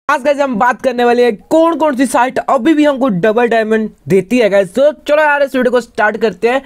आज गाइस हम बात करने वाले हैं कौन कौन सी साइट अभी भी हमको डबल डायमंड देती है गाइस। तो चलो यार इस वीडियो को स्टार्ट करते हैं।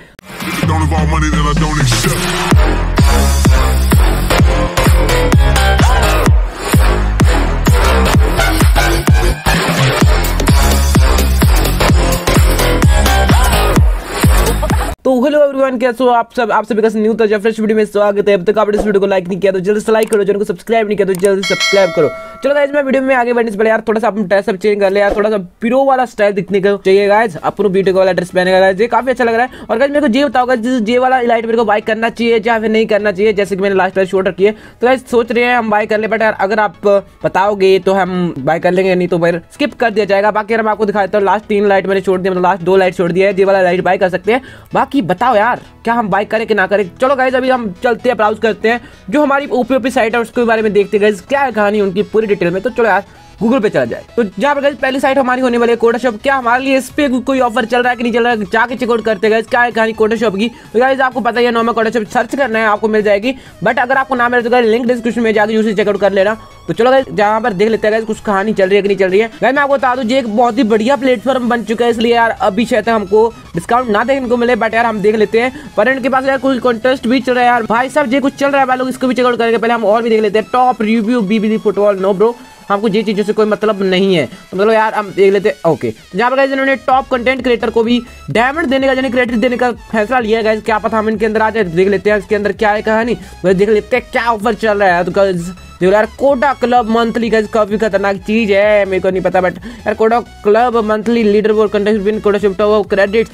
तो हेलो एवरीवन, कैसे हो आप सभी का न्यू ताजा फ्रेश वीडियो में स्वागत है। अब तक आपने इस वीडियो को लाइक नहीं किया तो जल्दी से लाइक करो, चैनल को सब्सक्राइब नहीं किया तो जल्दी सब्सक्राइब करो। चलो गाइस मैं वीडियो में आगे बढ़ने से पहले यार थोड़ा सा अपन ड्रेस अप चेंज कर ले यार, थोड़ा सा प्रो वाला स्टाइल दिखने को चाहिए गाइस। अपन ब्यूटी वाला ड्रेस पहनेगा गाइस, ये काफी अच्छा लग रहा है। और गाइस मेरे को ये बताओ गाइस ये वाला इलाइट मेरे को बाय करना चाहिए या फिर नहीं करना चाहिए, जैसे कि मैंने लास्ट टाइम शॉट रखी है। तो गाइस सोच रहे हैं हम बाय कर ले, बट यार अगर आप बताओगे तो हम बाय कर लेंगे, नहीं तो फिर स्किप कर दिया जाएगा। बाकी मैं आपको दिखाता हूँ लास्ट 3 लाइट मैंने छोड़ दिया, मतलब लास्ट 2 लाइट छोड़ दिया है, ये वाला लाइट बाय कर सकते हैं। बाकी बताओ यार क्या हम बाय करें कि ना करें। चलो गाइस अभी हम चलते हैं, ब्राउज करते हैं जो हमारी ओपी साइट है उसके बारे में देखते हैं गाइस क्या है कहानी उनकी पूरी डिटेल में। तो चलो यार गूगल पे चला जाए। तो जहाँ पर गाइस पहली साइट हमारी होने वाली है कोडा शॉप। क्या हमारे लिए इस पे कोई ऑफर चल रहा है कि नहीं चल रहा है, जाके चेकआउट करते हैं गाइस क्या है कहानी कोडा शॉप की। तो गाइस आपको पता ही है नॉर्मल कोडा शॉप सर्च करना है आपको मिल जाएगी, बट अगर आपको ना मिले तो गाइस लिंक डिस्क्रिप्शन में जाके उसे चेकआउट कर लेना। तो चलो गाइस जहाँ पर देख लेते हैं गाइस कुछ कहानी चल रही है कि नहीं चल रही है। गाइस मैं आपको बता दूं ये एक बहुत ही बढ़िया प्लेटफॉर्म बन चुका है, इसलिए यार अभी शायद हमको डिस्काउंट ना देखने को मिले, बट यार हम देख लेते हैं। पर इनके पास यार कोई कॉन्टेस्ट भी चल रहा है यार भाई साहब, ये कुछ चल रहा है भाई लोग, इसको भी चेकआउट करेंगे। पहले हम और भी देख लेते हैं top review BBC football. No bro हमको ये चीजों से कोई मतलब नहीं है, तो मतलब यार हम देख लेते हैं। ओके जहाँ पर गाइस इन्होंने टॉप कंटेंट क्रिएटर को भी डायमंड देने का यानी क्रेडिट देने का फैसला लिया है गाइस। क्या पता हम इनके अंदर आ जाए, देख लेते हैं इसके अंदर क्या है कहानी, देख लेते हैं क्या ऑफर चल रहा है। तो गाइस देखो यार कोडा क्लब मंथली गाइस काफी खतरनाक चीज है, मेरे को नहीं पता बट यार Coda club monthly leaderboard contest win Coda shift of credit.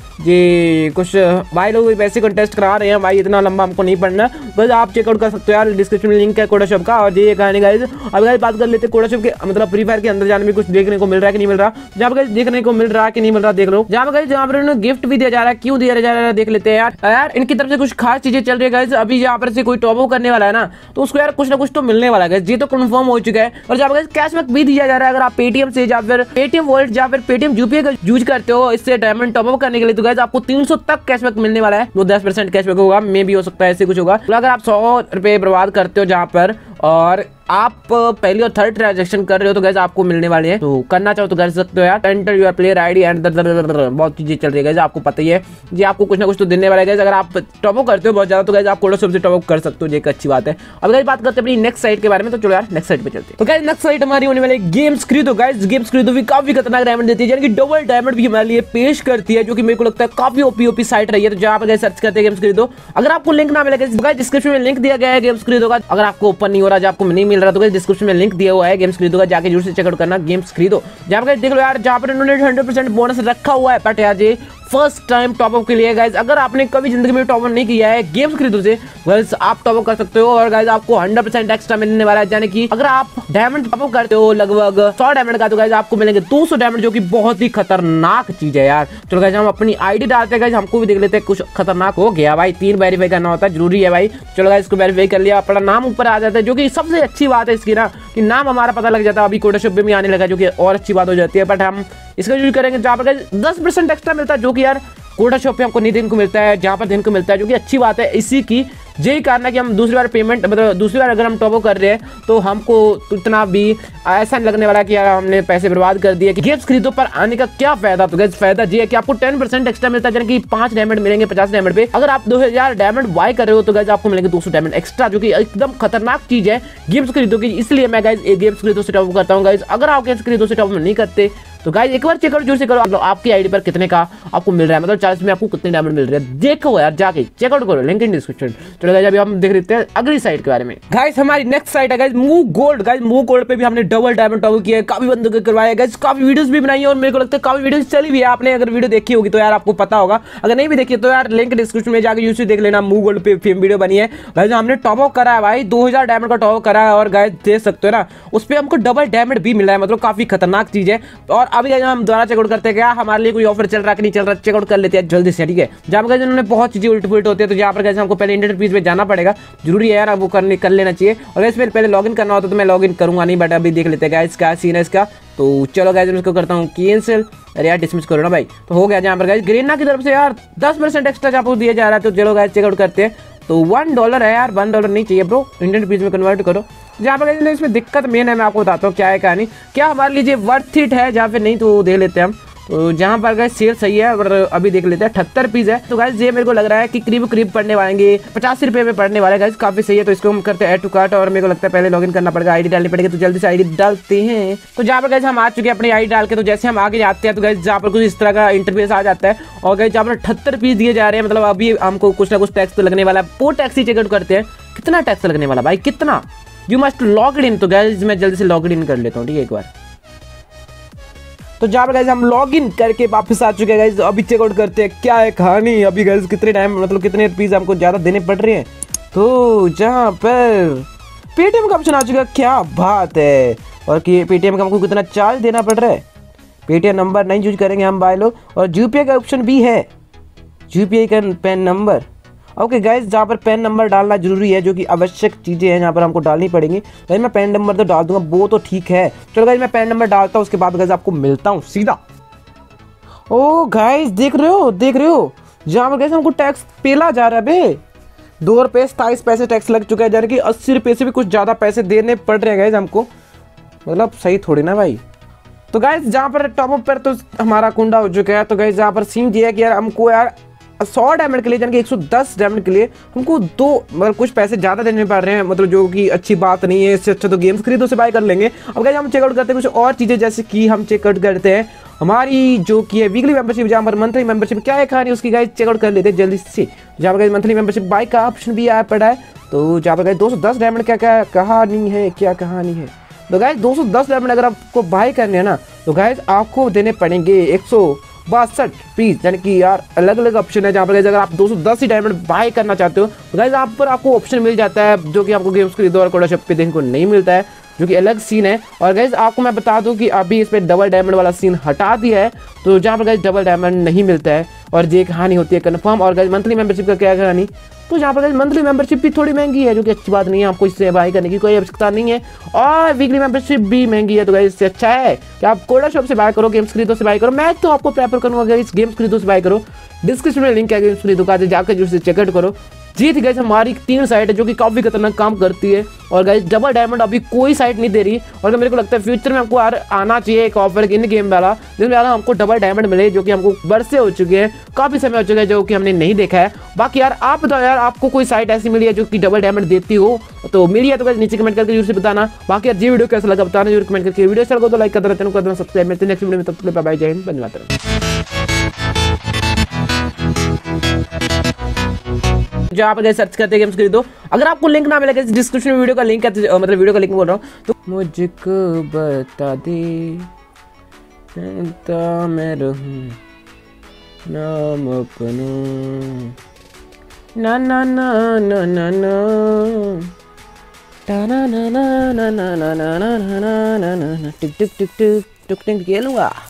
ये कुछ भाई लोग वैसे कंटेस्ट करा रहे हैं भाई, इतना लंबा हमको नहीं पढ़ना, बस आप चेकआउट कर सकते हो यार, डिस्क्रिप्शन में लिंक है कोडा शॉप का। और ये कहानी गाइस अब गाइस बात कर लेते हैं कोडा शॉप के मतलब फ्री फायर के अंदर जाने में कुछ देखने को मिल रहा है कि नहीं मिल रहा। जहाँ पर गाइस देखने को मिल रहा है कि नहीं मिल रहा देख लो, जहाँ पर गाइस जहाँ पर इन्हें गिफ्ट भी दिया जा रहा है, क्यों दिया जा रहा है देख लेते हैं यार। यार इनकी तरफ से कुछ खास चीजें चल रही है गाइस। अभी यहाँ पर से कोई टॉप अप करने वाला है ना, तो उसको यार कुछ ना कुछ तो मिलने वाला है, ये तो कंफर्म हो चुका है। और जहाँ पर कैशबैक भी दिया जा रहा है अगर आप पेटीएम से या फिर पेटीएम वॉलेट या फिर पेटीएम यूपीआई का यूज करते हो इससे डायमंड टॉप अप करने के लिए, तो गाइस आपको 300 तक कैशबैक मिलने वाला है। वो 10% कैशबैक होगा, मे भी हो सकता है ऐसे कुछ होगा। तो अगर आप 100 रुपए बर्बाद करते हो जहाँ पर और आप पहली और थर्ड ट्रांजैक्शन कर रहे हो तो गाइस आपको मिलने वाले हैं। तो करना चाहो तो कर सकते हो यार। Enter your player ID and बहुत चीजें चल रही है गाइस, आपको पता ही है ये आपको कुछ ना कुछ तो देने वाला है गाइस। अगर आप टॉप अप करते हो बहुत ज्यादा तो गाइस आप कोडा शॉप से टॉप अप कर सकते हो, ये एक अच्छी बात है। अब गाइस बात करते हैं अपनी नेक्स्ट साइट के बारे में। तो चलो यार नेक्स्ट साइट पे चलते हैं। तो गाइस नेक्स्ट साइट हमारी होने वाली गेम्स खरीदो। गाइस गेम्स खरीदो भी काफी खतरनाक डायमंड देती है, यानी कि डबल डायमंड भी हमारे लिए पेश करती है, जो कि मेरे को लगता है काफी ओपी साइट रही है। तो जहाँ पर गाइस सर्च करते हैं गेम्स खरीदो। अगर आपको लिंक ना मिलेगा गाइस डिस्क्रिप्शन में लिंक दिया गया है गेम्स खरीदो का। अगर आपको ओपन नहीं हो रहा, आपको नहीं मिल रहा तो गाइस डिस्क्रिप्शन में लिंक दिया हुआ है गेम्स खरीदो का, जाके जरूर से चेकआउट करना गेम्स खरीदो। जहाँ पर देख लो यार जहाँ पर इन्होंने 100% बोनस रखा हुआ है, बट यार ये फर्स्ट टाइम टॉप अप के लिए गाइस अगर आपने कभी जिंदगी में टॉप अप नहीं किया है गेम्स खरीदो से गाइस आप टॉप अप कर सकते हो। और गाइस आपको 100% एक्स्ट्रा मिलने वाला है, यानी कि अगर आप डायमंड टॉप अप करते हो लगभग 100 डायमंड का, तो गाइस आपको मिलेंगे 200 डायमंड, जो कि बहुत ही खतरनाक चीज है यार। चलो गाइस हम अपनी आईडी डालते हैं गाइस, हमको भी देख लेते हैं कुछ खतरनाक हो गया भाई। 3 वेरीफाई करना होता है, जरूरी है भाई। चलो गाइस इसको वेरीफाई कर लिया, अपना नाम ऊपर आ जाता है, जो कि सबसे अच्छी बात है इसकी ना कि नाम हमारा पता लग जाता है। अभी कोडा शॉप में भी आने लगा, जो कि और अच्छी बात हो जाती है। बट हम इसका यूज करेंगे जहाँ पर 10% एक्स्ट्रा मिलता है, जो कि यार कोडा शॉप पे हमको नहीं दिन को मिलता है, जहाँ पर दिन को मिलता है, जो कि अच्छी बात है। इसी की यही कारण है कि हम दूसरी बार पेमेंट मतलब दूसरी बार अगर हम टॉप अप कर रहे हैं तो हमको इतना भी ऐसा नहीं लगने वाला कि यार हमने पैसे बर्बाद कर दिए। कि गेम्स खरीदो पर आने का क्या फायदा, तो गाइस फायदा ये है कि आपको 10% एक्स्ट्रा मिलता है, यानी कि 5 डायमंड मिलेंगे 50 डायमंड पे। अगर आप 2000 डायमंड बाय कर रहे हो तो गाइस आपको मिलेंगे 200 डायमंड एक्स्ट्रा, जो कि एकदम खतरनाक चीज है गेम्स खरीदो की। इसलिए मैं गाइस गेम्स खरीदो से टॉप अप करता हूँ गाइस। अगर आप गेम्स खरीदो से टॉप अप नहीं करते तो गाइस एक बार चेकआउट जरूर से करो आपकी आईडी पर कितने का आपको मिल रहा है, मतलब 40 में आपको कितने डायमंड मिल रहे हैं देखो यार, जाके चेकआउट करो, लिंक इन डिस्क्रिप्शन। चलो गाइस अभी हम देख लेते हैं अगली साइट के बारे में। गाइस हमारी नेक्स्ट साइट है guys move gold. Guys move gold पे भी हमने डबल डायमंड टॉप किया है, काफी बंदों को करवाया गाइस, काफी वीडियोस भी बनाई है और मेरे को लगता है काफी वीडियोस चली भी है। आपने अगर वीडियो देखी होगी तो यार आपको पता होगा, अगर नहीं भी देखी तो यार लिंक डिस्क्रिप्शन में जाके यूट्यूब देख लेना। मूव गोल्ड पे फिल्म वीडियो बनी है गाइस, हमने टॉप अप करा है भाई, 2000 डायमंड का टॉप अप करा है। और गाइस देख सकते हो ना उस पे हमको डबल डायमंड भी मिल रहा है, मतलब काफी खतरनाक चीज है। और अभी हम दोबारा चेकआउट करते हैं क्या हमारे लिए कोई ऑफर चल रहा है कि नहीं चल रहा, चेकआउट कर लेते हैं जल्दी से, ठीक है। जहाँ पर इन्होंने बहुत चीजें उल्ट पुलट होती है, तो यहाँ पर हमको पहले इंटरनेट पेज पे जाना पड़ेगा, जरूरी है यार, वो कर लेना चाहिए। और इसमें पहले लॉगिन करना होता तो मैं लॉगिन करूंगा नहीं, बट अभी देख लेते हैं गाइस क्या सीन है इसका। तो चलो गाइस मैं इसको करता हूँ कैंसिल, अरे यार डिसमिस करो ना भाई। तो हो गया जहाँ पर गाइस ग्रीना की तरफ से यार 10% एक्स्ट्रा आपको दिया जा रहा है। तो चलो गाइस चेकआउट करते हैं। तो $1 है यार, $1 नहीं चाहिए ब्रो, इंडियन रुपीज में कन्वर्ट करो। जहाँ पर इसमें दिक्कत मेन है, मैं आपको बताता हूँ क्या है कहानी, क्या हमारे लिए वर्थ इट है या फिर नहीं, तो दे लेते हैं हम। तो जहाँ पर गाइस सेल सही है, और अभी देख लेते हैं 78 पीस है। तो गाइस ये मेरे को लग रहा है कि करीब पड़ने वालेंगे 85 रुपये में पड़ने वाले गाइस, काफी सही है। तो इसको हम करते हैं ऐड टू कार्ट, और मेरे को लगता है पहले लॉगिन करना पड़ेगा, आईडी डालनी पड़ेगी। तो जल्दी से आईडी डालते हैं। तो जहाँ पर गाइस हम आ चुके हैं अपनी आईडी डाल के। तो जैसे हम आगे जाते हैं तो गाइस जहाँ पर कुछ इस तरह का इंटरफेस आ जाता है, और गाइस जहाँ पर 78 पीस दिए जा रहे हैं, मतलब अभी हमको कुछ ना कुछ टैक्स तो लगने वाला है। वो टैक्स ही चेकआउट करते हैं, कितना टैक्स लगने वाला भाई, कितना। You must log in. तो गाइस मैं जल्दी से लॉग इन कर लेता हूँ, ठीक है एक बार। तो जहाँ पर गाइस हम लॉग इन करके वापस आ चुके हैं गाइस। अभी चेकआउट करते हैं क्या है कहानी। अभी गाइस कितने टाइम, मतलब कितने रुपीस हमको ज़्यादा देने पड़ रहे हैं। तो जहाँ पर पेटीएम का ऑप्शन आ चुका है, क्या बात है। और कि पेटीएम का हमको कितना चार्ज देना पड़ रहा है, पेटीएम नंबर नहीं यूज करेंगे हम भाई लोग। और यूपीआई का ऑप्शन भी है, यूपीआई का पैन नंबर। ओके गाइस, जहाँ पर पैन नंबर डालना जरूरी है, जो कि आवश्यक चीज़ें हैं यहाँ पर हमको डालनी पड़ेंगी। गाइस मैं पैन नंबर तो डाल दूंगा, वो तो ठीक है। चलो गाइस मैं पैन नंबर डालता हूँ, उसके बाद गाइस आपको मिलता हूँ सीधा। ओ गाइस देख रहे हो जहाँ पर गाइस हमको टैक्स पेला जा रहा है बे। 2 रुपये 27 पैसे टैक्स लग चुका है, यानी कि 80 रुपये से भी कुछ ज़्यादा पैसे देने पड़ रहे हैं गाइस हमको। मतलब सही थोड़ी ना भाई। तो गाइस जहाँ पर टॉपअप पर तो हमारा कुंडा हो चुका है। तो गाइस जहाँ पर सीन ये है कि यार हमको यार 100 डायमंड के लिए, यानी कि 110 डायमंड के लिए हमको मतलब कुछ पैसे ज़्यादा देने पड़ रहे हैं, मतलब जो कि अच्छी बात नहीं है। इससे अच्छा तो गेम्स खरीदो से बाय कर लेंगे। अब गाइस हम चेकआउट करते हैं कुछ और चीज़ें, जैसे कि हम चेकआउट करते हैं हमारी जो कि है वीकली मेंबरशिप, जहाँ पर मंथली मेंबरशिप क्या है कहानी उसकी गाइस चेकआउट कर लेते हैं जल्दी से। जहाँ पर गाइस मंथली मेंबरशिप बाय का ऑप्शन भी आया पड़ा है। तो जहाँ पर गाइस 210 डायमंड क्या क्या कहानी है, क्या कहानी है। तो गाइस 210 डायमंड अगर आपको बाय करने हैं ना, तो गाइस आपको देने पड़ेंगे 162 पीस, यानी कि यार अलग अलग ऑप्शन है। जहाँ पर अगर आप 210 ही डायमंड बाय करना चाहते हो तो गाइस आप पर आपको ऑप्शन मिल जाता है, जो कि आपको गेम्स खरीदो और कोडा शॉप पे देखने को नहीं मिलता है, जो कि अलग सीन है। और गाइस आपको मैं बता दूं कि अभी इस पे डबल डायमंड वाला सीन हटा दिया है। तो जहाँ पर गाइस डबल डायमंड नहीं मिलता है, और ये कहानी होती है कन्फर्म। और गाइस मंथली मेंबरशिप का क्या कहानी, तो जहाँ पर मंथली मेंबरशिप भी थोड़ी महंगी है, जो कि अच्छी बात नहीं है। आपको इससे बाय करने की कोई आवश्यकता नहीं है। और वीकली मेंबरशिप भी महंगी है। तो गाइस इससे अच्छा है कि आप कोडा शॉप से बाय करो, गेम्स खरीदो से बाय करो। मैं तो आपको प्रेफर करूँगा गाइस गेम्स खरीदो से बाय करो। डिस्क्रिप्शन में लिंक है गेम्स खरीदो का, जाकर जो चेकआउट करो। जी थी गाइस हमारी 3 साइट है जो कि काफ़ी खतरनाक काम करती है। और गाइस डबल डायमंड अभी कोई साइट नहीं दे रही, और मेरे को लगता है फ्यूचर में हमको आना चाहिए एक ऑफर इन गेम वाला, जिसमें हमको डबल डायमंड मिले, जो कि हमको बरसे हो चुके हैं, काफ़ी समय हो चुका है जो कि हमने नहीं देखा है। बाकी यार आप बताओ यार, आपको कोई साइट ऐसी मिली है जो कि डबल डायमंड देती हो, तो मिली है तो गाइस नीचे कमेंट करके जरूर से बताना। बाकी यार ये वीडियो कैसा लगा बताना जरूर कमेंट करके। वीडियो अच्छा लगा तो लाइक कर देना, सब्सक्राइब। मिलते हैं नेक्स्ट वीडियो में, तब तक बाय बाय, जय हिंद, वंदे मातरम। जो आप अगर सर्च करते हैं गेम्स खरीदो, अगर आपको लिंक ना मिलेगा डिस्क्रिप्शन में वीडियो का लिंक है, मतलब वीडियो का लिंक बोल रहा हूँ, तो मुझको बता दे मैं रहूं नाम अपना ना ना ना ना ना ना ना ना ना ना ना ना ना ना ना ना टिक टिक टिक टिक टिक टिक खेलूंगा।